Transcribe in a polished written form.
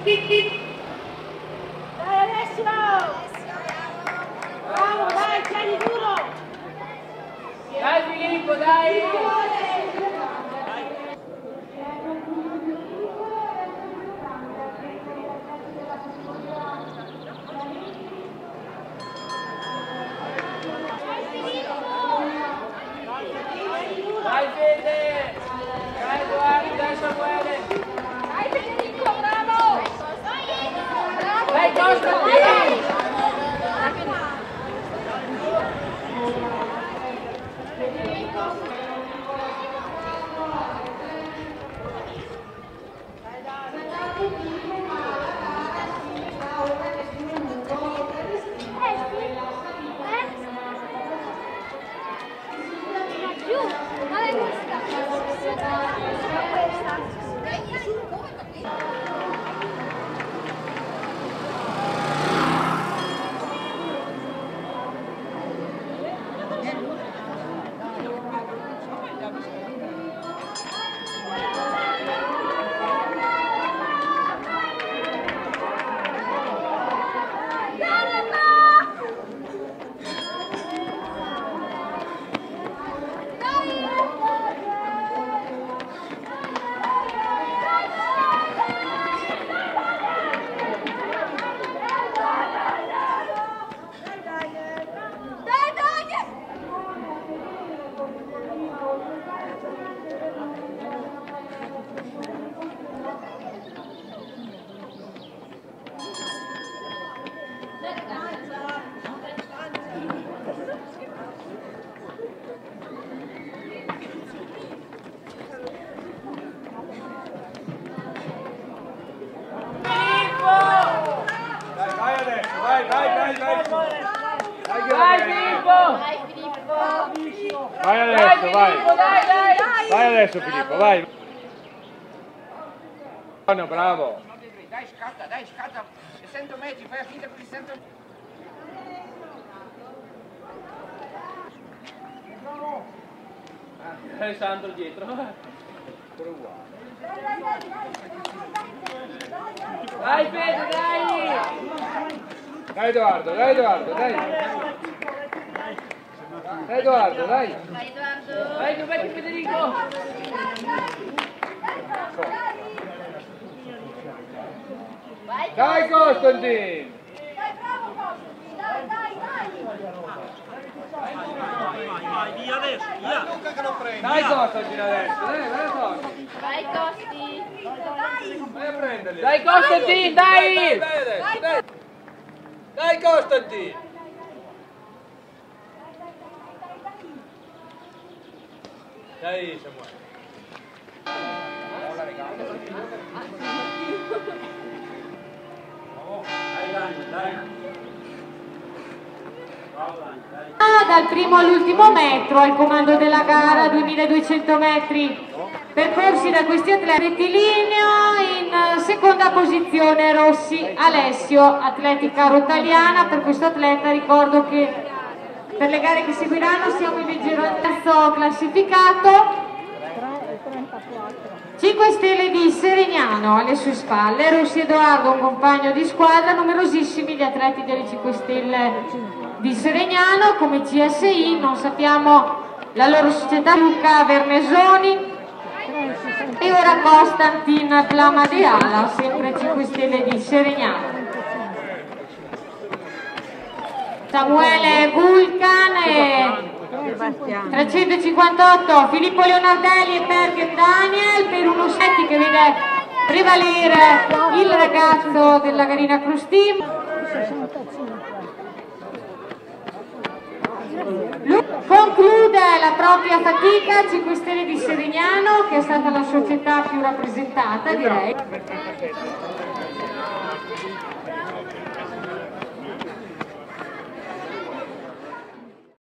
Dai Alessio! Bravo, dai, tieni duro! Dai Filippo, dai! Dai Fede! Dai Edoardo, dai Samuele! Dai Federico, bravo! Dai Costantino! Vai adesso, vai! Vai adesso Filippo, vai! Buono, bravo! Dai, scatta! 600 metri, fai finta con i 600 metri! Alessandro dietro! Pure uguale! Dai Pedro, dai! Dai Edoardo, dai! Dai Edoardo, dai! Dai, dov'è Federico? Dai Costantin! Vai, via adesso, via! Dai Costantin adesso, Vai Costi! vai a prenderli! Dai Costantin, dai! Dai Costantin! Dai Samuele! Dal primo all'ultimo metro al comando della gara, 2200 metri percorsi da questi atleti. Rettilineo, in seconda posizione Rossi Alessio, atletica rotaliana. Per questo atleta ricordo che per le gare che seguiranno siamo in leggero terzo classificato. 5 stelle di Serignano alle sue spalle, Rossi Edoardo un compagno di squadra, numerosissimi gli atleti delle 5 stelle di Serignano come CSI, non sappiamo la loro società. Luca Vernesoni e ora Costantin Plamadeala, sempre 5 stelle di Serignano. Samuele Vulcan e 358 Filippo Leonardelli e Bergen Daniel per uno set che vede prevalere il ragazzo della Garina Cross Team. Conclude la propria fatica 5 stelle di Serignano, che è stata la società più rappresentata, direi.